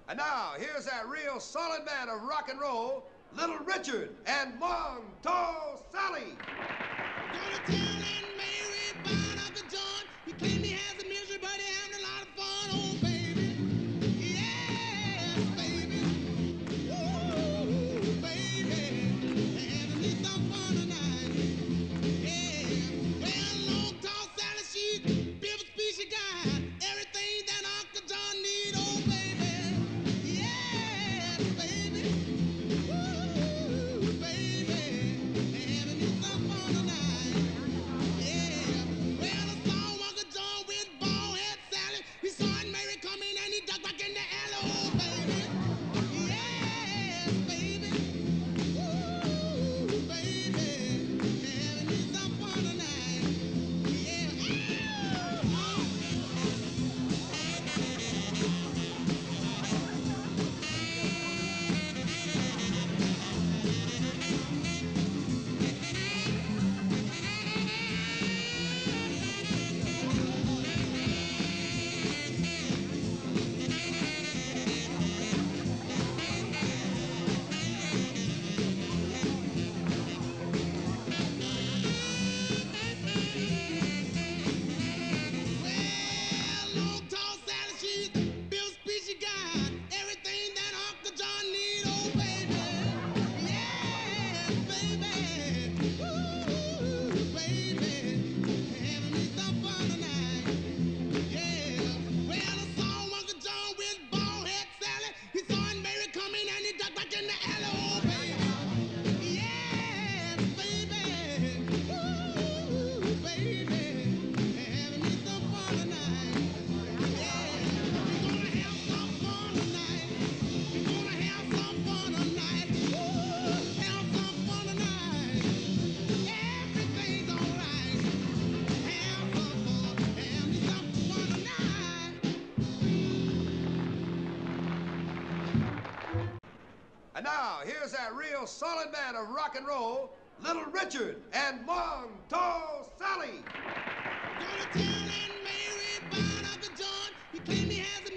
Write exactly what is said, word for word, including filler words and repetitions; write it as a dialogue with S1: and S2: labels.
S1: And now, here's that real solid man of rock and roll, Little Richard and Monto Sally.
S2: Gonna tell Aunt Mary about Uncle John. He claimed he has a misery, but he having a lot of fun, oh baby. Yes, baby. Ooh, baby. Having me some fun tonight. Yeah. Well, long tall Sally, she's built a species guy. Everything that Uncle John need, oh baby. Yes, baby. Ooh, baby. Having me some fun tonight. Yeah. Well, I saw Uncle John with bald head Sally. He saw Aunt Mary coming and he ducked back in the alley, oh baby. Yes, baby. Ooh, baby. Having me some fun tonight. Yeah. Well, long tall Sally, she's Bill Speechy guy. Everything that Uncle John need, oh baby. Yes, baby. Ooh, baby. Having me some fun tonight. Yeah. Well, I saw Uncle John with bald head Sally. He saw Aunt Mary coming and he ducked back in the alley, oh baby. Yes, baby. Ooh, baby. Having me some fun tonight. Yeah. We're gonna have some fun tonight. We're gonna have some fun tonight. Ooh, have some fun tonight. Everything's alright. Have some fun. Have me some fun tonight.
S1: And now, here's that real solid man of rock and roll, Little Richard and Monto Sally.
S2: Gonna tell Aunt Mary about Uncle John. He claimed he has a